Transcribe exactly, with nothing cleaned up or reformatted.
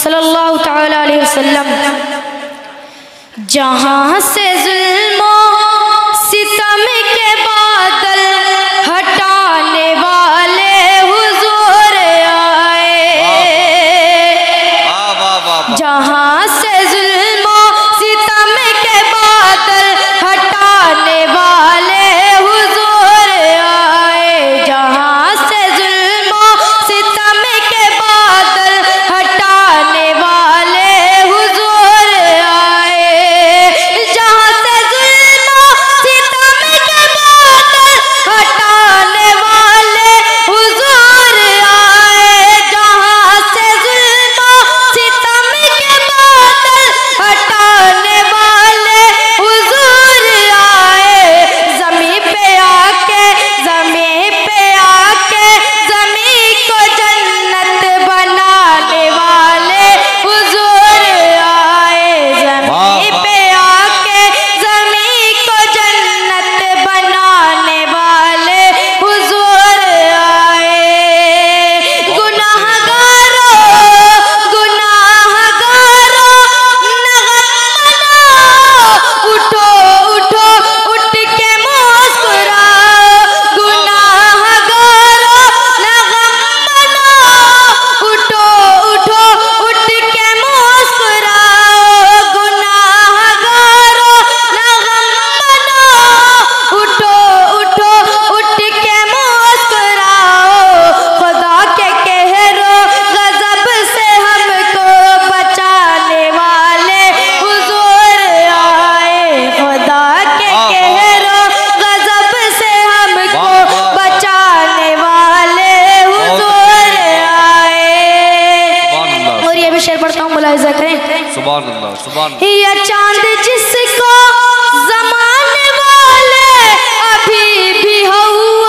सल्लल्लाहु तआला अलैहि वसल्लम, जहाँ से जुल्म सितम के बादल हटाने वाले हुजूर आए, जहाँ से जुल्म सितम के बादल हटाने वाले हुजूर आए, जहाँ से जुल्म सितम के बादल हटाने वाले हुजूर आए, जहाँ से जुल्म सितम के बादल हटाने वाले हुजूर आए, जहाँ से जुल्म सितम के बादल हटाने वाले हुजूर आए, ज़मीं पे आके ज़मीं पे आके ज़मीं को जन्नत बनाने वाले हुजूर आए, ज़मीं पे आके ज़मीं को जन्नत बनाने वाले हुजूर आए। गुनाहगारों गुनाहगारों नगम मनाओ, उठो उठो उठ के मुस्कुराओ, गुनाहगारों नगम मनाओ, उठो उठो उठ के मुस्कुराओ, गुनाहगारों नगम मनाओ, उठो उठो उठ के मुस्कुराओ, खुदा के कहरो गजब से हमको बचाने वाले हुजूर आए, खुदा के कहरो गजब से हमको बचाने वाले हुजूर आए। और ये भी शेर पढ़ता हूँ, मुलाहिजा करें। सुभान अल्लाह, सुभान अल्लाह। ये चांद जिसको जमाने वाले अभी भी हुआ